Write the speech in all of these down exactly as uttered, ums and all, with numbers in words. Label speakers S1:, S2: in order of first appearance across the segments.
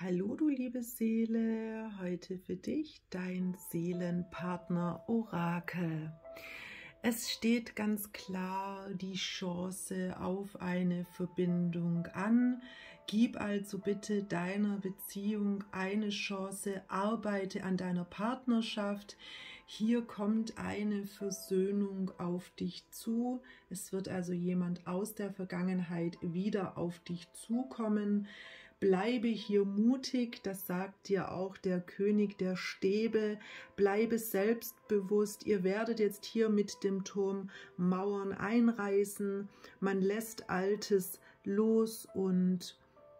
S1: Hallo du liebe Seele, heute für dich dein Seelenpartner Orakel. Es steht ganz klar die Chance auf eine Verbindung an. Gib also bitte deiner Beziehung eine Chance, arbeite an deiner Partnerschaft. Hier kommt eine Versöhnung auf dich zu. Es wird also jemand aus der Vergangenheit wieder auf dich zukommen. Bleibe hier mutig, das sagt dir auch der König der Stäbe. Bleibe selbstbewusst, ihr werdet jetzt hier mit dem Turm Mauern einreißen. Man lässt Altes los und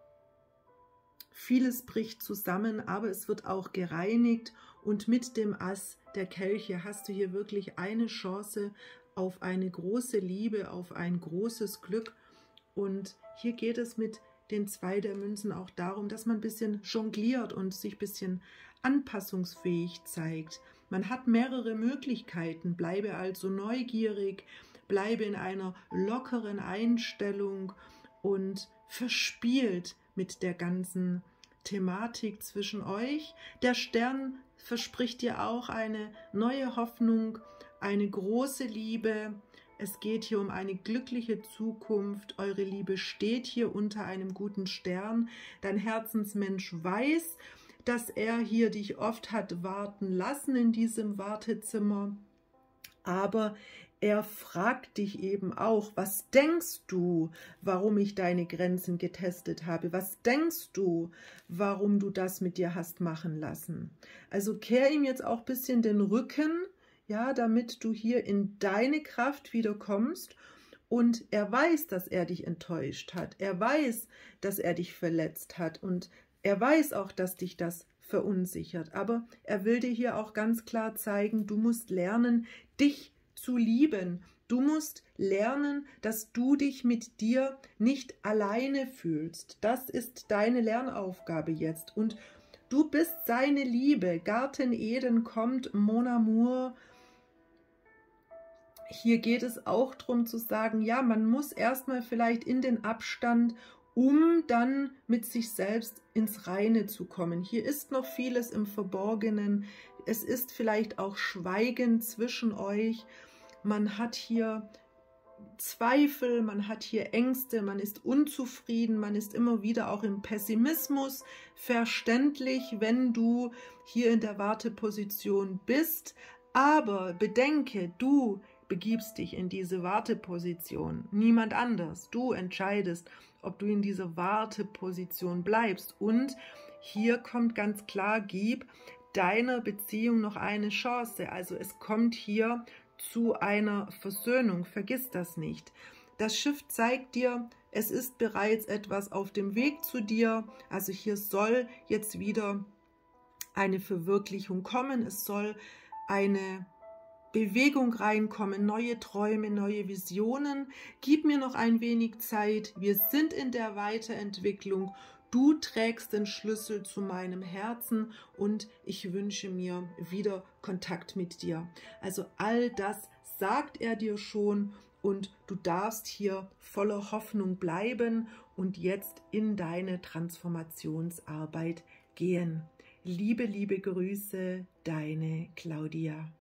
S1: vieles bricht zusammen, aber es wird auch gereinigt. Und mit dem Ass der Kelche hast du hier wirklich eine Chance auf eine große Liebe, auf ein großes Glück. Und hier geht es mit den zwei der Münzen auch darum, dass man ein bisschen jongliert und sich ein bisschen anpassungsfähig zeigt. Man hat mehrere Möglichkeiten, bleibe also neugierig, bleibe in einer lockeren Einstellung und verspielt mit der ganzen Thematik zwischen euch. Der Stern verspricht dir auch eine neue Hoffnung, eine große Liebe. Es geht hier um eine glückliche Zukunft. Eure Liebe steht hier unter einem guten Stern. Dein Herzensmensch weiß, dass er hier dich oft hat warten lassen in diesem Wartezimmer. Aber er fragt dich eben auch, was denkst du, warum ich deine Grenzen getestet habe? Was denkst du, warum du das mit dir hast machen lassen? Also kehr ihm jetzt auch ein bisschen den Rücken, ja, damit du hier in deine Kraft wieder kommst. Und er weiß, dass er dich enttäuscht hat. Er weiß, dass er dich verletzt hat. Und er weiß auch, dass dich das verunsichert. Aber er will dir hier auch ganz klar zeigen, du musst lernen, dich zu lieben. Du musst lernen, dass du dich mit dir nicht alleine fühlst. Das ist deine Lernaufgabe jetzt. Und du bist seine Liebe. Garten Eden kommt, Mon Amour. Hier geht es auch darum zu sagen, ja, man muss erstmal vielleicht in den Abstand, um dann mit sich selbst ins Reine zu kommen. Hier ist noch vieles im Verborgenen. Es ist vielleicht auch Schweigen zwischen euch. Man hat hier Zweifel, man hat hier Ängste, man ist unzufrieden, man ist immer wieder auch im Pessimismus. Verständlich, wenn du hier in der Warteposition bist. Aber bedenke, du begibst dich in diese Warteposition, niemand anders. Du entscheidest, ob du in dieser Warteposition bleibst. Und hier kommt ganz klar, gib deiner Beziehung noch eine Chance. Also es kommt hier zu einer Versöhnung, vergiss das nicht. Das Schiff zeigt dir, es ist bereits etwas auf dem Weg zu dir. Also hier soll jetzt wieder eine Verwirklichung kommen. Es soll eine Bewegung reinkommen, neue Träume, neue Visionen. Gib mir noch ein wenig Zeit. Wir sind in der Weiterentwicklung. Du trägst den Schlüssel zu meinem Herzen und ich wünsche mir wieder Kontakt mit dir. Also all das sagt er dir schon und du darfst hier voller Hoffnung bleiben und jetzt in deine Transformationsarbeit gehen. Liebe, liebe Grüße, deine Claudia.